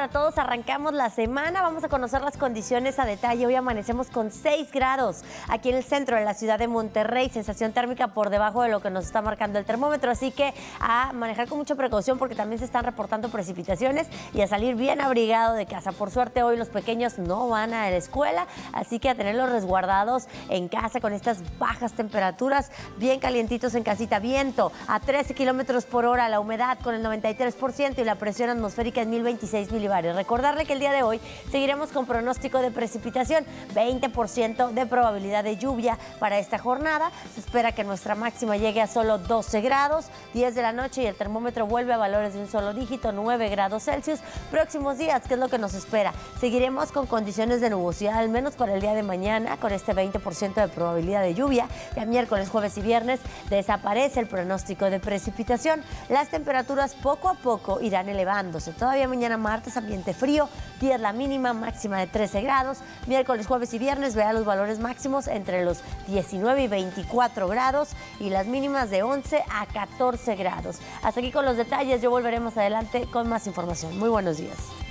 Para todos, arrancamos la semana, vamos a conocer las condiciones a detalle. Hoy amanecemos con 6 grados aquí en el centro de la ciudad de Monterrey, sensación térmica por debajo de lo que nos está marcando el termómetro, así que a manejar con mucha precaución porque también se están reportando precipitaciones y a salir bien abrigado de casa. Por suerte hoy los pequeños no van a la escuela, así que a tenerlos resguardados en casa con estas bajas temperaturas, bien calientitos en casita. Viento a 13 kilómetros por hora, la humedad con el 93% y la presión atmosférica en 1026 milibarios. Recordarle que el día de hoy seguiremos con pronóstico de precipitación, 20% de probabilidad de lluvia para esta jornada. Se espera que nuestra máxima llegue a solo 12 grados, 10 de la noche y el termómetro vuelve a valores de un solo dígito, 9 grados Celsius. Próximos días, ¿qué es lo que nos espera? Seguiremos con condiciones de nubosidad, al menos para el día de mañana, con este 20% de probabilidad de lluvia. Ya miércoles, jueves y viernes desaparece el pronóstico de precipitación. Las temperaturas poco a poco irán elevándose. Todavía mañana martes, ambiente frío, 10 la mínima, máxima de 13 grados. Miércoles, jueves y viernes verá los valores máximos entre los 19 y 24 grados y las mínimas de 11 a 14 grados. Hasta aquí con los detalles, yo volveré más adelante con más información. Muy buenos días.